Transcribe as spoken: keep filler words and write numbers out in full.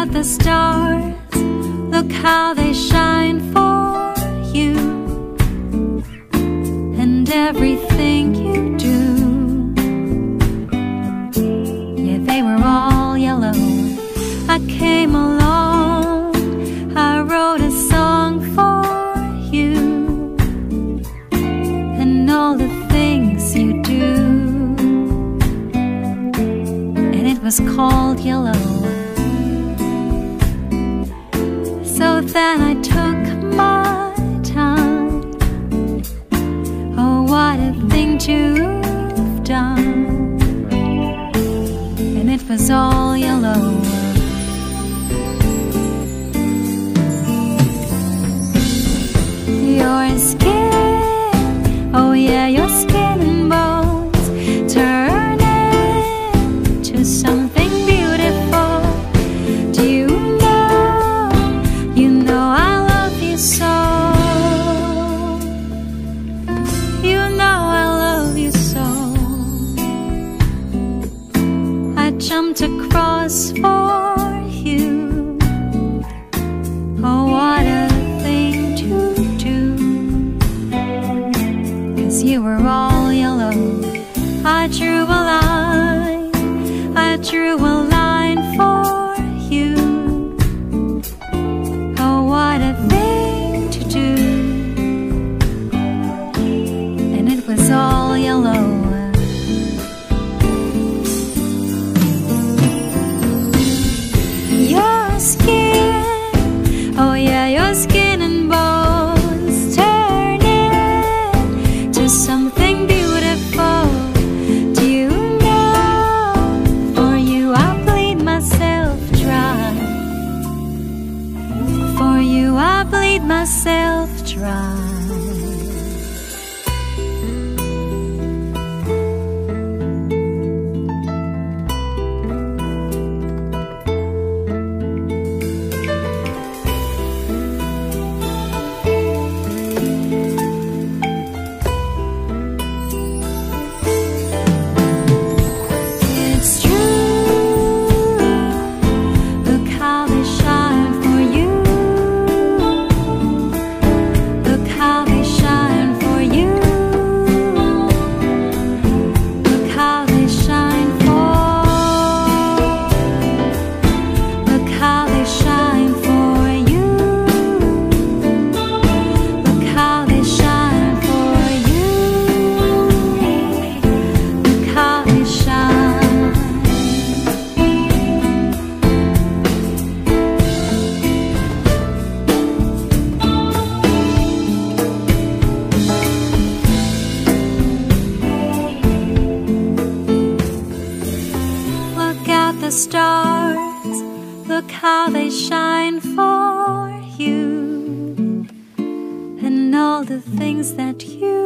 at the stars, look how they shine for you, and everything you do. Yeah, they were all yellow. I came along, I wrote a song for you, and all the things you do. And it was called Yellow. So then I took my time. Oh, what a thing to have done. And it was all yellow. Your skin, oh yeah, your skin and bones turn into something beautiful. Do you know, you know I love you so. You know I love you so. I jumped across for you. Oh, what a thing to do. 'Cause you were all yellow. I drew a line, I drew a line for you. Oh, what a thing to do. And it was all yellow. Your skin, oh yeah, your skin and bones turn into something beautiful. Do you know, for you I bleed myself dry. For you I bleed myself dry. It's true, look how they shine for you. Look how they shine for you. Look how they shine for. Look how they shine for you. Look how they shine for you. Look how they shine. Look at the stars, look how they shine for you, and all the things that you